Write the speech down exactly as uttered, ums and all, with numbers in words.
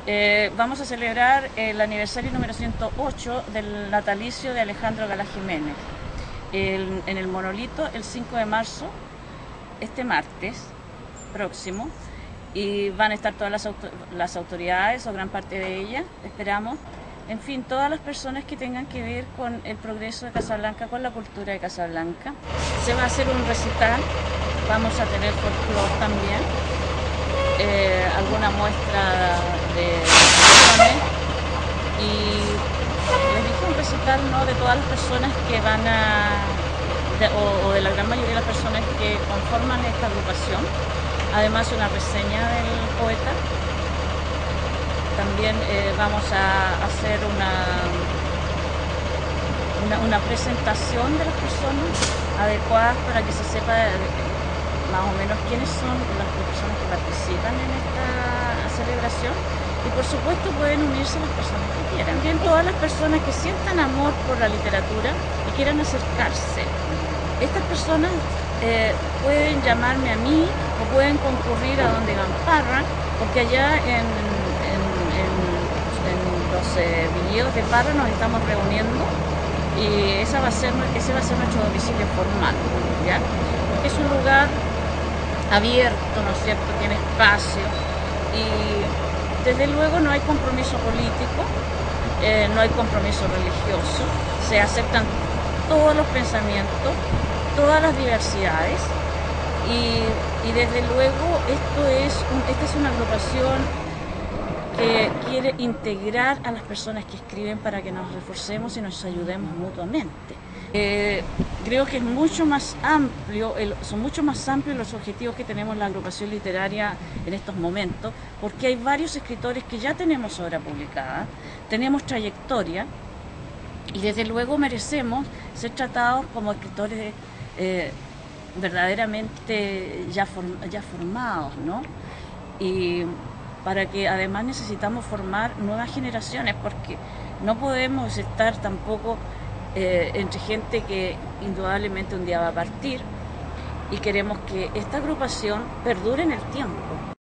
Eh, vamos a celebrar el aniversario número ciento ocho del natalicio de Alejandro Galá Jiménez el, en el Monolito el cinco de marzo, este martes próximo, y van a estar todas las, auto las autoridades o gran parte de ellas, esperamos. En fin, todas las personas que tengan que ver con el progreso de Casablanca, con la cultura de Casablanca. Se va a hacer un recital, vamos a tener folclore también, eh, alguna muestra de canciones y les dije un recital, ¿no?, de todas las personas que van a, de, o, o de la gran mayoría de las personas que conforman esta agrupación. Además una reseña del poeta. También eh, vamos a hacer una, una, una presentación de las personas adecuadas para que se sepa de, de, más o menos quiénes son las personas que participan en esta celebración. Y por supuesto pueden unirse las personas que quieran. También todas las personas que sientan amor por la literatura y quieran acercarse. Estas personas eh, pueden llamarme a mí o pueden concurrir a donde Gamparra, porque allá en los eh, viñedos de Parra nos estamos reuniendo y esa va a ser, ese va a ser nuestro domicilio formal, ¿ya? Porque es un lugar abierto, ¿no es cierto?, tiene espacio y desde luego no hay compromiso político, eh, no hay compromiso religioso, se aceptan todos los pensamientos, todas las diversidades y, y desde luego esto es un, esta es una agrupación que quiere integrar a las personas que escriben para que nos reforcemos y nos ayudemos mutuamente. Eh, creo que es mucho más amplio, el, son mucho más amplios los objetivos que tenemos la agrupación literaria en estos momentos, porque hay varios escritores que ya tenemos obra publicada, tenemos trayectoria y desde luego merecemos ser tratados como escritores eh, verdaderamente ya, form, ya formados, ¿no? Y para que además necesitamos formar nuevas generaciones, porque no podemos estar tampoco eh, entre gente que indudablemente un día va a partir y queremos que esta agrupación perdure en el tiempo.